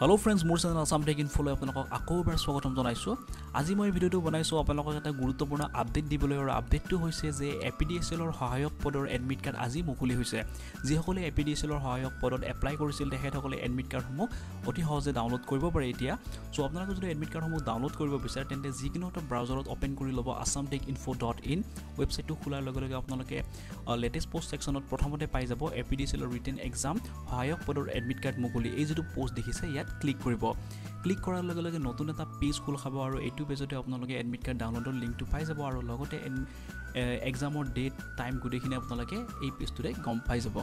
Hello friends, মোৰ channel Assam tech ইনফোলৈ আপোনালোকক আকৌ এবাৰ স্বাগতম জনাইছোঁ। আজি মই ভিডিঅ'টো বনাইছোঁ আপোনালোকক এটা গুৰুত্বপূৰ্ণ আপডেট দিবলৈ আৰু আপডেটটো হৈছে যে এপিডিএছএলৰ সহায়ক পদৰ এডমিট কাৰ্ড আজি মুকলি হৈছে। যিসকলে এপিডিএছএলৰ সহায়ক পদত এপ্লাই কৰিছিল তেখেতসকলে এডমিট কাৰ্ডসমূহ অতি সহজে ডাউনলোড কৰিব পাৰে এতিয়া। সো আপোনালোকে যদি এডমিট কাৰ্ডসমূহ ডাউনলোড কৰিব বিচাৰে তেন্তে যিকোনো এটা ব্ৰাউজাৰত ওপেন কৰি ল'ব assamtechinfo.in ৱেবছাইটটো খোলাৰ লগে লগে আপোনালোকে লেটেষ্ট পোষ্ট সেকশনত প্ৰথমতে পাই যাব এপিডিএছএলৰ ৰিটেন এক্সাম সহায়ক পদৰ এডমিট কাৰ্ড মুকলি। এই যেটো পোষ্ট দেখিছে ইয়াত ক্লিক কৰিব। ক্লিক কৰাৰ লগে লগে নতুন এটা পেজ খোল খাব আৰু এইটো পেজতে আপোনালোকে এডমিট কাৰ্ড ডাউনলোডৰ লিংকটো পাই যাব আৰু লগতে এক্সামৰ ডেট টাইম গুটেখিনি আপোনালোকে এই পেজটোতে গম পাই যাব।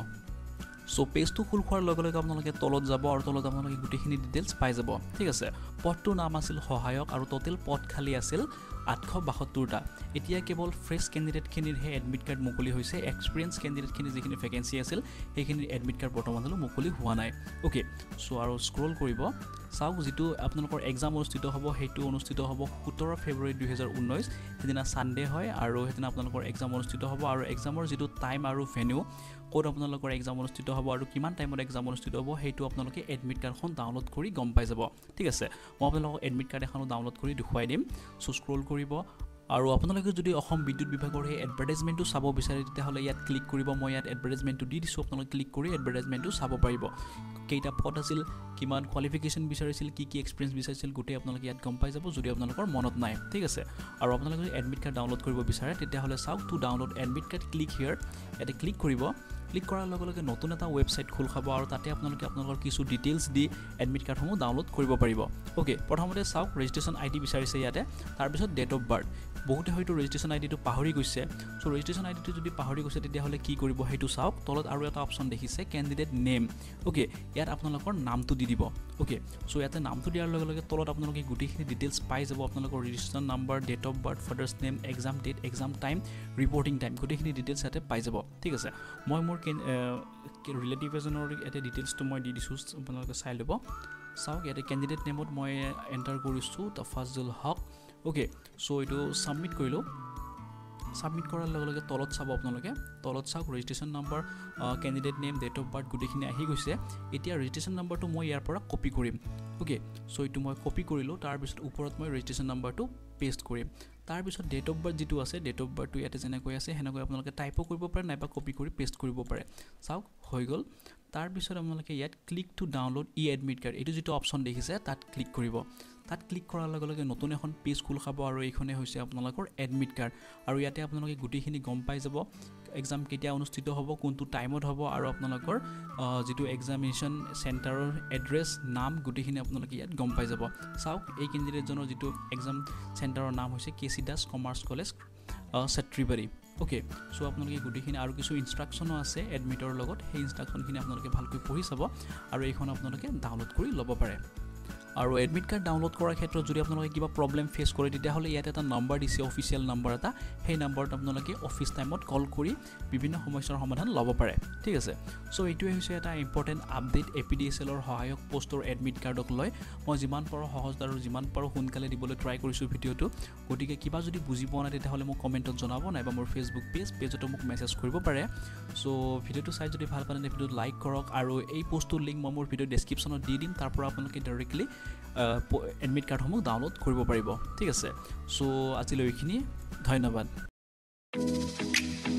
সো পেজটো খোল খোৱাৰ লগে লগে আপোনালোকে তলত যাব আৰু তলত আপোনালোকে গুটেখিনি ডিটেইলছ পাই যাব। ঠিক আছে, পদটোৰ নাম আছিল সহায়ক আৰু টোটেল পদ খালি আছিল 872টা। এতিয়া কেৱল ফ্ৰেছ কেণ্ডিডেটখিনিৰহে এডমিট কাৰ্ড মুকলি হৈছে। এক্সপিৰিয়েঞ্চ কেণ্ডিডেটখিনি যিখিনি ভেকেঞ্চি আছিল সেইখিনিৰ এডমিট কাৰ্ড বৰ্তমানলৈ মুকলি হোৱা নাই। অ'কে, সো আৰু স্ক্ৰল কৰিব চাওক যিটো আপোনালোকৰ এক্সাম অনুষ্ঠিত হ'ব সেইটো অনুষ্ঠিত হ'ব 17 ফেব্ৰুৱাৰী 2019 সেইদিনা ছানডে হয় আৰু সেইদিনা আপোনালোকৰ এক্সাম অনুষ্ঠিত হ'ব আৰু এক্সামৰ যিটো টাইম আৰু ভেনিউ ক'ত আপোনালোকৰ এক্সাম অনুষ্ঠিত হ'ব আৰু কিমান টাইমত এক্সাম অনুষ্ঠিত হ'ব সেইটো আপোনালোকে এডমিট কাৰ্ডখন ডাউনলোড কৰি গম পাই যাব। ঠিক আছে, মই আপোনালোকক এডমিট কাৰ্ড এখনো ডাউনলোড কৰি দেখুৱাই দিম। সো স্ক্ৰল কৰিব আৰু আপোনালোকে যদি অসম বিদ্যুৎ বিভাগৰ সেই এডভাৰটাইজমেণ্টটো চাব বিচাৰে তেতিয়াহ'লে ইয়াত ক্লিক কৰিব। মই ইয়াত এডভাৰটাইজমেণ্টটো দি দিছোঁ, আপোনালোকে ক্লিক কৰি এডভাৰটাইজমেণ্টটো চাব পাৰিব। কেইটা পদ আছিল, কিমান কোৱালিফিকেশ্যন বিচাৰিছিল, কি এক্সপিৰিয়েঞ্চ বিচাৰিছিল গোটেই আপোনালোকে ইয়াত গম পাই যাব যদি আপোনালোকৰ মনত নাই। ঠিক আছে, আৰু আপোনালোকে যদি এডমিট কাৰ্ড ডাউনলোড কৰিব বিচাৰে তেতিয়াহ'লে চাওক to download admit card click here ইয়াতে ক্লিক কৰিব। ক্লিক কৰাৰ লগে লগে নতুন এটা ৱেবছাইট খোল খাব আৰু তাতে আপোনালোকে আপোনালোকৰ কিছু ডিটেইলছ দি এডমিট কাৰ্ডসমূহ ডাউনলোড কৰিব পাৰিব। অ'কে, প্ৰথমতে চাওক ৰেজিষ্ট্ৰেশ্যন আই ডি বিচাৰিছে ইয়াতে, তাৰপিছত ডেট অফ বাৰ্থ। বহুতে হয়তো ৰেজিষ্ট্ৰেশ্যন আই ডিটো পাহৰি গৈছে। চ' ৰেজিষ্ট্ৰেশ্যন আই ডিটো যদি পাহৰি গৈছে তেতিয়াহ'লে কি কৰিব সেইটো চাওক। তলত আৰু এটা অপশ্যন দেখিছে কেণ্ডিডেট নেম। অ'কে, ইয়াত আপোনালোকৰ নামটো দি দিব। অ'কে, চ' ইয়াতে নামটো দিয়াৰ লগে লগে তলত আপোনালোকে গোটেইখিনি ডিটেইলছ পাই যাব। আপোনালোকৰ registration number, date of birth, father's name, exam date, exam time, reporting time গোটেইখিনি ডিটেইলছ ইয়াতে পাই যাব। ঠিক আছে, মই মোৰ ৰিলেটিভ এজনৰ ইয়াতে ডিটেইলছটো মই দি দিছোঁ, আপোনালোকে চাই ল'ব। চাওক ইয়াতে কেণ্ডিডেট নেমত মই এণ্টাৰ কৰিছোঁ তফাজুল হক। অ'কে, চ' এইটো ছাবমিট কৰিলোঁ। ছাবমিট কৰাৰ লগে লগে তলত চাব আপোনালোকে, তলত চাওক registration number, candidate name, date of birth গোটেইখিনি আহি গৈছে। এতিয়া ৰেজিষ্ট্ৰেশ্যন নাম্বাৰটো মই ইয়াৰ পৰা কপি কৰিম। অ'কে, চ' এইটো মই কপি কৰিলোঁ। তাৰপিছত ওপৰত মই ৰেজিষ্ট্ৰেশ্যন নাম্বাৰটো পেষ্ট কৰিম। তাৰপিছত ডেট অফ বাৰ্থ যিটো আছে, ডেট অফ বাৰ্থটো ইয়াতে যেনেকৈ আছে সেনেকৈ আপোনালোকে টাইপো কৰিব পাৰে নাইবা কপি কৰি পেষ্ট কৰিব পাৰে। চাওক হৈ গ'ল। তাৰপিছত আপোনালোকে ইয়াত click to download e admit card এইটো যিটো অপশ্যন দেখিছে তাত ক্লিক কৰিব। তাত ক্লিক কৰাৰ লগে লগে নতুন এখন পেজ খোল খাব আৰু এইখনে হৈছে আপোনালোকৰ এডমিট কাৰ্ড। আৰু ইয়াতে আপোনালোকে গোটেইখিনি গম পাই যাব এক্সাম কেতিয়া অনুষ্ঠিত হ'ব, কোনটো টাইমত হ'ব আৰু আপোনালোকৰ যিটো এক্সামিনেশ্যন চেণ্টাৰৰ এড্ৰেছ, নাম গোটেইখিনি আপোনালোকে ইয়াত গম পাই যাব। চাওক এই কেণ্ডিডেটজনৰ যিটো এক্সাম চেণ্টাৰৰ নাম হৈছে K C. Das commerce college Chatribari. Okay, so' আপোনালোকে গোটেইখিনি আৰু কিছু ইনষ্ট্ৰাকশ্যনো আছে এডমিটৰ লগত, সেই ইনষ্ট্ৰাকশ্যনখিনি আপোনালোকে ভালকৈ পঢ়ি চাব আৰু এইখন আপোনালোকে ডাউনলোড কৰি ল'ব পাৰে। আৰু এডমিট কাৰ্ড ডাউনলোড কৰাৰ ক্ষেত্ৰত যদি আপোনালোকে কিবা প্ৰব্লেম ফেচ কৰে তেতিয়াহ'লে ইয়াত এটা নাম্বাৰ দিছে, অফিচিয়েল নাম্বাৰ এটা, সেই নাম্বাৰত আপোনালোকে অফিচ টাইমত কল কৰি বিভিন্ন সমস্যাৰ সমাধান ল'ব পাৰে। ঠিক আছে, চ' এইটোৱে হৈছে এটা ইম্পৰ্টেণ্ট আপডেট এপিডিএছএলৰ সহায়ক পষ্টৰ এডমিট কাৰ্ডক লৈ। মই যিমান পাৰোঁ সহজ আৰু যিমান পাৰোঁ সোনকালে দিবলৈ ট্ৰাই কৰিছোঁ ভিডিঅ'টো। গতিকে কিবা যদি বুজি পোৱা নাই তেতিয়াহ'লে মোক কমেণ্টত জনাব নাইবা মোৰ ফেচবুক পেজতো মোক মেছেজ কৰিব পাৰে। চ' ভিডিঅ'টো চাই যদি ভাল পালে ভিডিঅ'টো লাইক কৰক আৰু এই পষ্টটোৰ লিংক মই মোৰ ভিডিঅ' ডেছক্ৰিপশ্যনত দি দিম, তাৰ পৰা আপোনালোকে ডাইৰেক্টলি এডমিট কাৰ্ডসমূহ ডাউনলোড কৰিব পাৰিব। ঠিক আছে, চ' আজিলৈ এইখিনি, ধন্যবাদ।